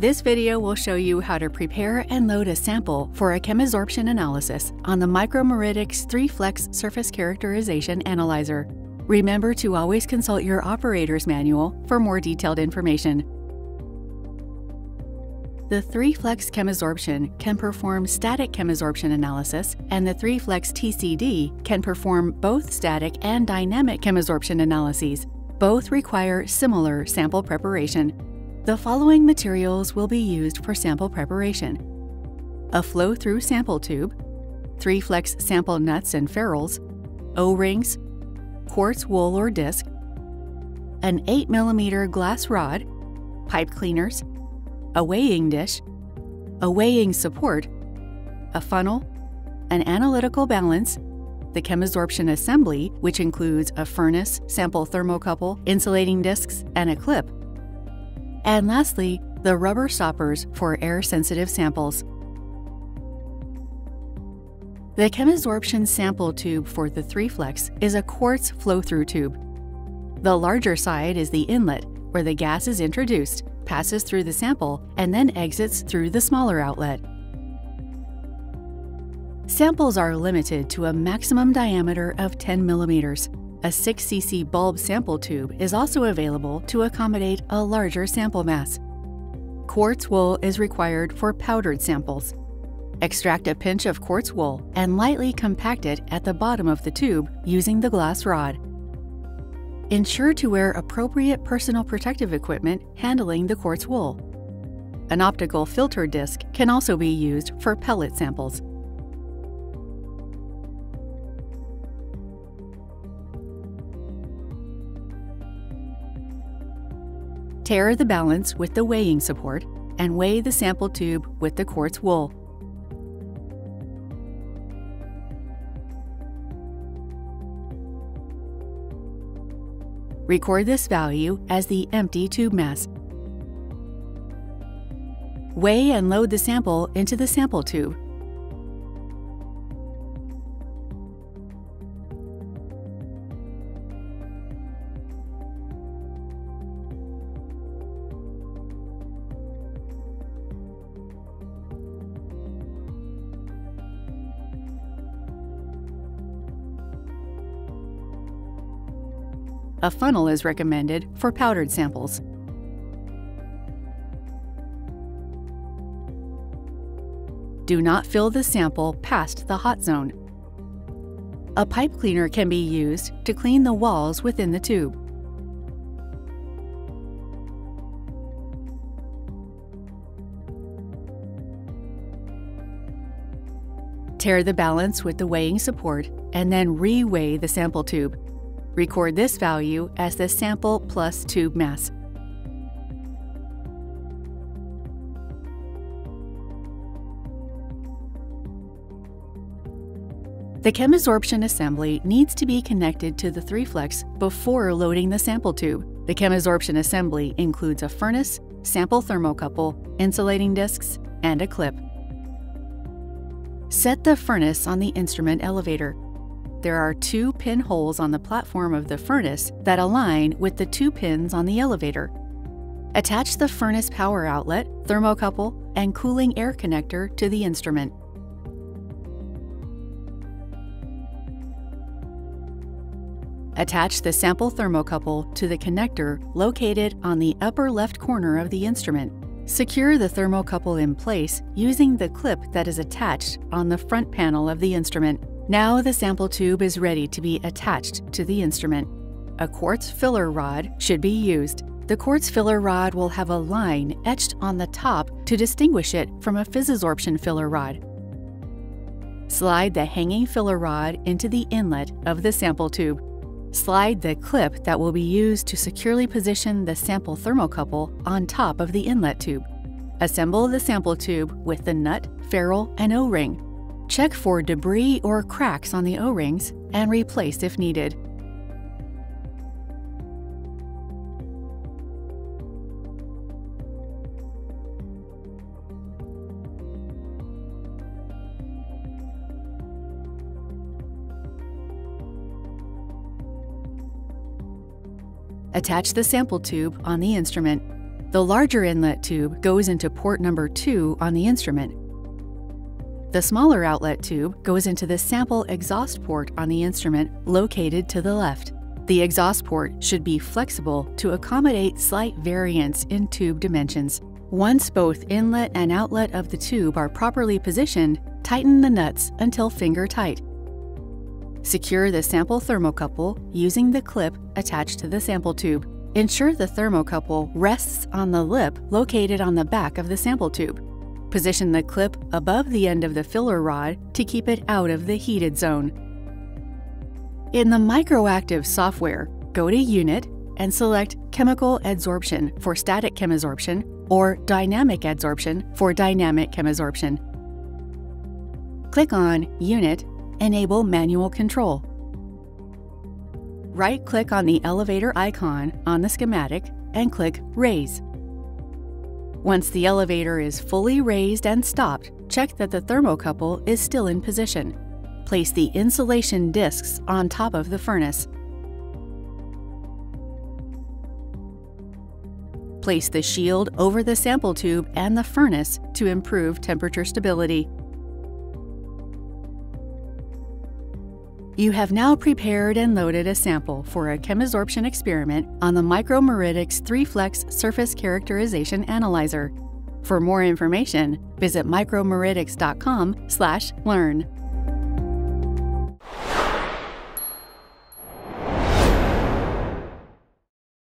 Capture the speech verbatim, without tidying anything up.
This video will show you how to prepare and load a sample for a chemisorption analysis on the Micromeritics three flex Surface Characterization Analyzer. Remember to always consult your operator's manual for more detailed information. The three flex chemisorption can perform static chemisorption analysis, and the three flex T C D can perform both static and dynamic chemisorption analyses. Both require similar sample preparation. The following materials will be used for sample preparation: a flow-through sample tube, three flex sample nuts and ferrules, O-rings, quartz wool or disc, an eight millimeter glass rod, pipe cleaners, a weighing dish, a weighing support, a funnel, an analytical balance, the chemisorption assembly, which includes a furnace, sample thermocouple, insulating discs, and a clip, and lastly, the rubber stoppers for air-sensitive samples. The chemisorption sample tube for the three flex is a quartz flow-through tube. The larger side is the inlet, where the gas is introduced, passes through the sample, and then exits through the smaller outlet. Samples are limited to a maximum diameter of ten millimeters. A six C C bulb sample tube is also available to accommodate a larger sample mass. Quartz wool is required for powdered samples. Extract a pinch of quartz wool and lightly compact it at the bottom of the tube using the glass rod. Ensure to wear appropriate personal protective equipment handling the quartz wool. An optical filter disc can also be used for pellet samples. Tare the balance with the weighing support and weigh the sample tube with the quartz wool. Record this value as the empty tube mass. Weigh and load the sample into the sample tube. A funnel is recommended for powdered samples. Do not fill the sample past the hot zone. A pipe cleaner can be used to clean the walls within the tube. Tare the balance with the weighing support and then re-weigh the sample tube. Record this value as the sample plus tube mass. The chemisorption assembly needs to be connected to the three flex before loading the sample tube. The chemisorption assembly includes a furnace, sample thermocouple, insulating discs, and a clip. Set the furnace on the instrument elevator. There are two pin holes on the platform of the furnace that align with the two pins on the elevator. Attach the furnace power outlet, thermocouple, and cooling air connector to the instrument. Attach the sample thermocouple to the connector located on the upper left corner of the instrument. Secure the thermocouple in place using the clip that is attached on the front panel of the instrument. Now the sample tube is ready to be attached to the instrument. A quartz filler rod should be used. The quartz filler rod will have a line etched on the top to distinguish it from a physisorption filler rod. Slide the hanging filler rod into the inlet of the sample tube. Slide the clip that will be used to securely position the sample thermocouple on top of the inlet tube. Assemble the sample tube with the nut, ferrule, and O-ring. Check for debris or cracks on the O-rings and replace if needed. Attach the sample tube on the instrument. The larger inlet tube goes into port number two on the instrument. The smaller outlet tube goes into the sample exhaust port on the instrument located to the left. The exhaust port should be flexible to accommodate slight variance in tube dimensions. Once both inlet and outlet of the tube are properly positioned, tighten the nuts until finger tight. Secure the sample thermocouple using the clip attached to the sample tube. Ensure the thermocouple rests on the lip located on the back of the sample tube. Position the clip above the end of the filler rod to keep it out of the heated zone. In the Microactive software, go to Unit and select Chemical Adsorption for static chemisorption or Dynamic Adsorption for dynamic chemisorption. Click on Unit, enable manual control. Right-click on the elevator icon on the schematic and click Raise. Once the elevator is fully raised and stopped, check that the thermocouple is still in position. Place the insulation discs on top of the furnace. Place the shield over the sample tube and the furnace to improve temperature stability. You have now prepared and loaded a sample for a chemisorption experiment on the Micromeritics three flex Surface Characterization Analyzer. For more information, visit micromeritics dot com slash learn.